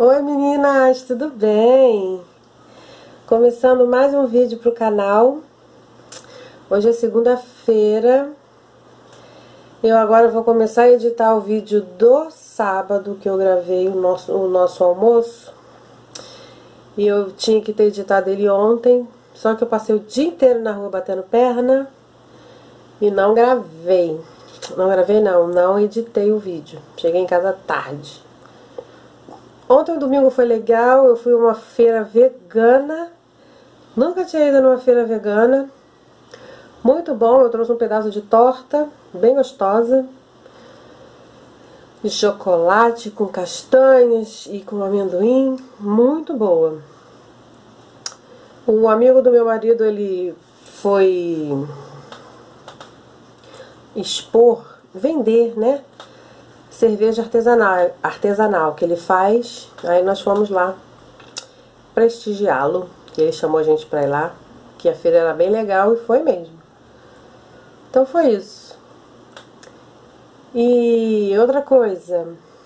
Oi meninas, tudo bem? Começando mais um vídeo pro canal. Hoje é segunda-feira. Eu agora vou começar a editar o vídeo do sábado que eu gravei o nosso almoço. E eu tinha que ter editado ele ontem, só que eu passei o dia inteiro na rua batendo perna e não gravei. Não editei o vídeo. Cheguei em casa tarde. Ontem o domingo foi legal, eu fui a uma feira vegana. Nunca tinha ido numa feira vegana. Muito bom, eu trouxe um pedaço de torta, bem gostosa. De chocolate com castanhas e com amendoim, muito boa. O amigo do meu marido, ele foi vender, né? Cerveja artesanal que ele faz. Aí nós fomos lá prestigiá-lo. Ele chamou a gente pra ir lá, que a feira era bem legal e foi mesmo. Então foi isso. E outra coisa,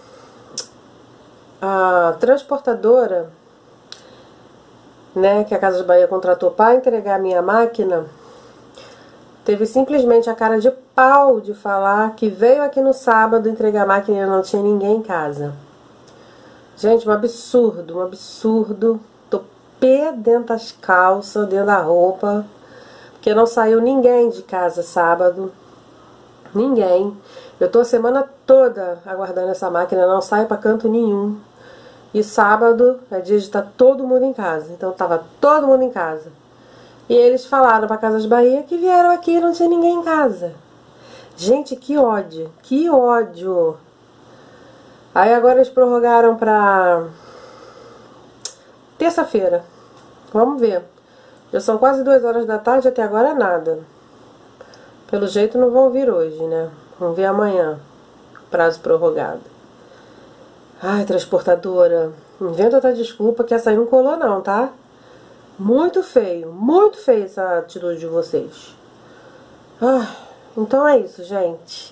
a transportadora, né, que a Casas Bahia contratou para entregar a minha máquina, teve simplesmente a cara de pau de falar que veio aqui no sábado entregar a máquina e não tinha ninguém em casa. Gente, um absurdo, um absurdo. Tô pé dentro das calças, dentro da roupa, porque não saiu ninguém de casa sábado. Ninguém. Eu tô a semana toda aguardando essa máquina, não sai pra canto nenhum. E sábado é dia de estar todo mundo em casa. Então tava todo mundo em casa. E eles falaram pra Casas Bahia que vieram aqui e não tinha ninguém em casa. Gente, que ódio. Que ódio. Aí agora eles prorrogaram pra terça-feira. Vamos ver. Já são quase 2 horas da tarde, até agora nada. Pelo jeito não vão vir hoje, né? Vamos ver amanhã. Prazo prorrogado. Ai, transportadora. Inventa outra desculpa que essa aí não colou não, tá? Muito feio essa atitude de vocês. Ah, então é isso, gente.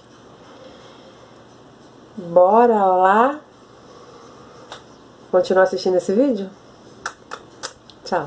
Bora lá continuar assistindo esse vídeo? Tchau.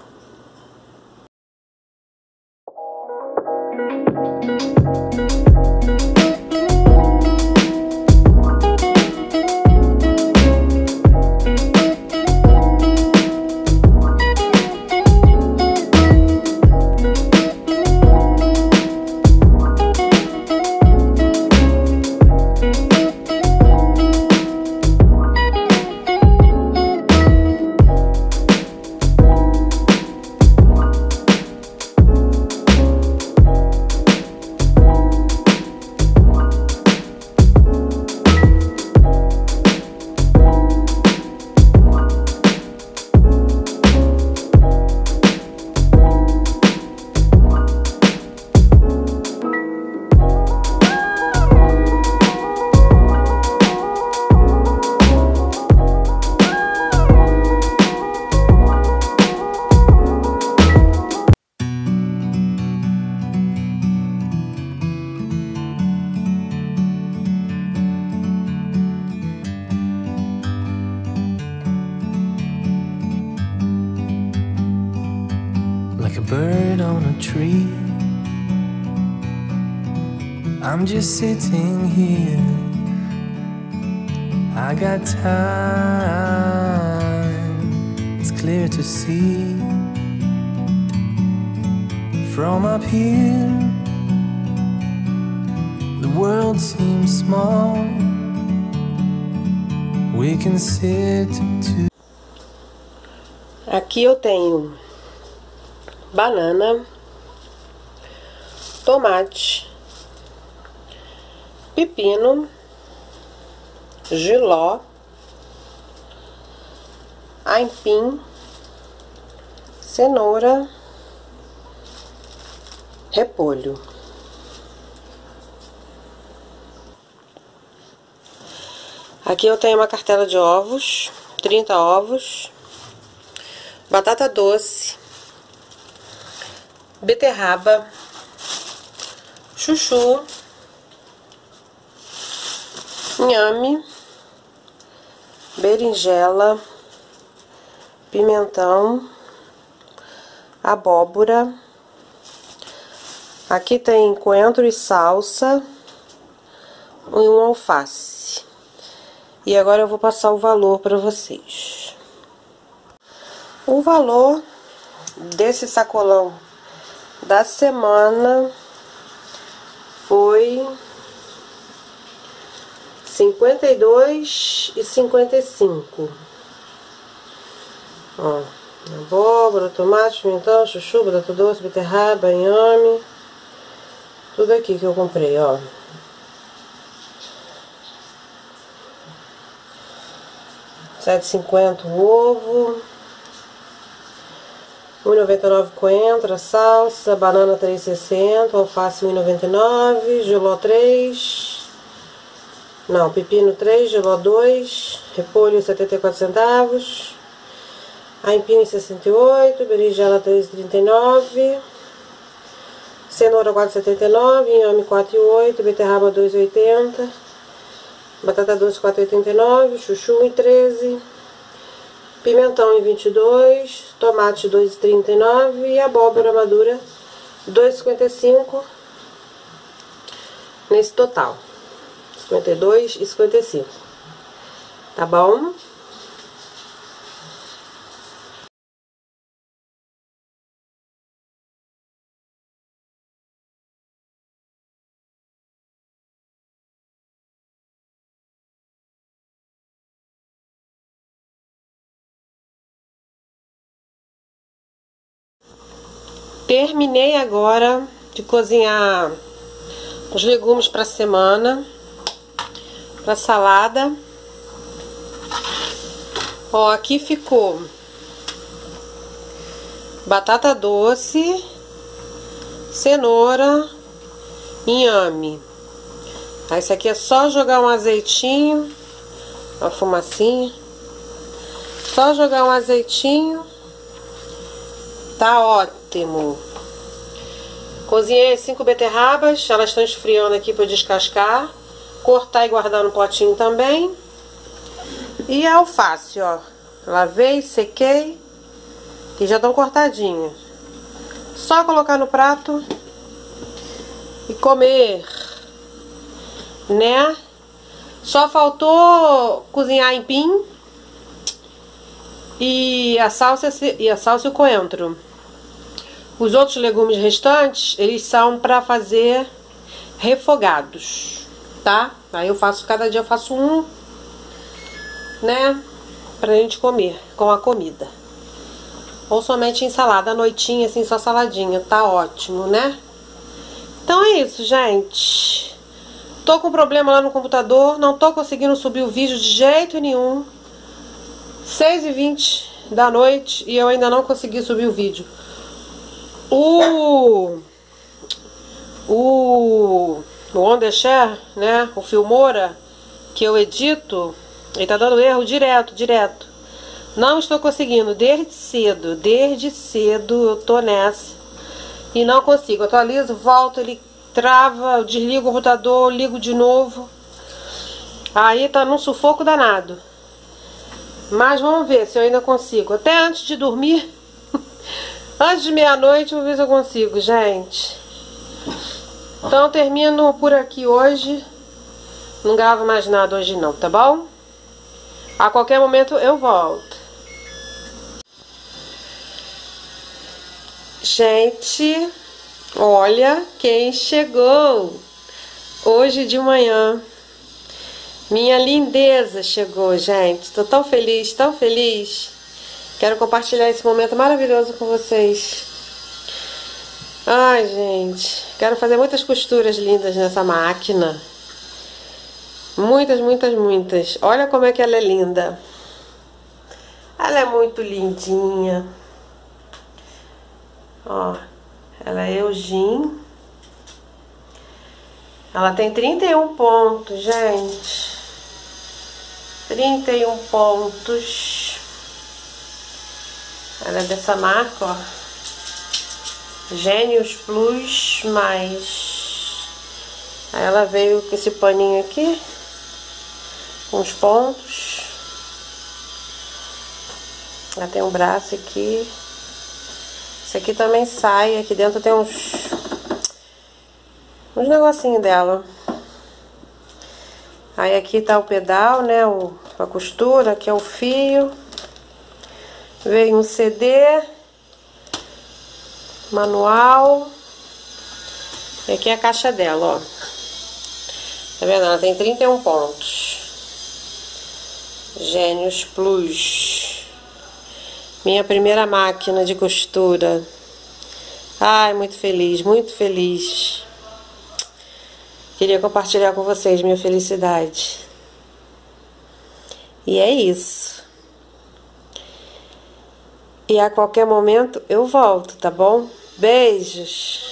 Like a bird on a tree, I'm just sitting here. I got time, it's clear to see. From up here, the world seems small. We can sit to... Aqui eu tenho banana, tomate, pepino, jiló, aipim, cenoura, repolho. Aqui eu tenho uma cartela de ovos, 30 ovos, batata doce, beterraba, chuchu, inhame, berinjela, pimentão, abóbora. Aqui tem coentro e salsa e um alface. E agora eu vou passar o valor para vocês. O valor desse sacolão da semana foi R$52,55. Ó, abóbora, tomate, pimentão, chuchu, batata doce, beterraba, inhame. Tudo aqui que eu comprei, ó. R$7,50 o ovo. R$1,99 coentro, salsa, banana R$3,60, alface R$1,99, jiló 3. Não, pepino 3, jiló 2, repolho 74 centavos. Aipim 68, berinjela 3,39. Cenoura 4,79, inhame 4,8, beterraba 2,80, batata doce 4,89, chuchu 1,13, pimentão 22, tomate 2,39 e abóbora madura 2,55 nesse total. 52,55. Tá bom? Terminei agora de cozinhar os legumes para a semana, para salada. Ó, aqui ficou batata doce, cenoura, inhame. Aí isso aqui é só jogar um azeitinho, uma fumacinha. Só jogar um azeitinho, tá ótimo. Cozinhei 5 beterrabas, elas estão esfriando aqui para eu descascar. Cortar e guardar no potinho também. E a alface, ó. Lavei, sequei e já estão cortadinhas. Só colocar no prato e comer, né? Só faltou cozinhar aipim e a salsa e o coentro. Os outros legumes restantes, eles são para fazer refogados, tá? Aí eu faço, cada dia eu faço um, né? Pra gente comer com a comida. Ou somente em salada, à noitinha, assim, só saladinha. Tá ótimo, né? Então é isso, gente. Tô com problema lá no computador, não tô conseguindo subir o vídeo de jeito nenhum. 6h20 da noite e eu ainda não consegui subir o vídeo. O Wondershare, né, o Filmora, que eu edito, ele tá dando erro direto. Não estou conseguindo, desde cedo eu tô nessa e não consigo. Atualizo, volto, ele trava, eu desligo o computador, ligo de novo. Aí tá num sufoco danado. Mas vamos ver se eu ainda consigo. Até antes de dormir, antes de meia-noite, vou ver se eu consigo, gente. Então, termino por aqui hoje. Não gravo mais nada hoje não, tá bom? A qualquer momento eu volto. Gente, olha quem chegou hoje de manhã. Minha lindeza chegou, gente. Tô tão feliz, tão feliz. Quero compartilhar esse momento maravilhoso com vocês. Ai, gente. Quero fazer muitas costuras lindas nessa máquina. Muitas. Olha como é que ela é linda. Ela é muito lindinha. Ó, ela é Eugene. Ela tem 31 pontos, gente. 31 pontos. Ela é dessa marca, ó. Gênios Plus mais. Aí ela veio com esse paninho aqui, com os pontos. Ela tem um braço aqui. Esse aqui também sai. Aqui dentro tem uns negocinhos dela. Aí aqui tá o pedal, né? A costura, aqui é o fio. Veio um CD. Manual. E aqui é a caixa dela, ó. Tá vendo? Ela tem 31 pontos. Gênios Plus. Minha primeira máquina de costura. Ai, muito feliz, muito feliz. Queria compartilhar com vocês minha felicidade. E é isso. E a qualquer momento eu volto, tá bom? Beijos!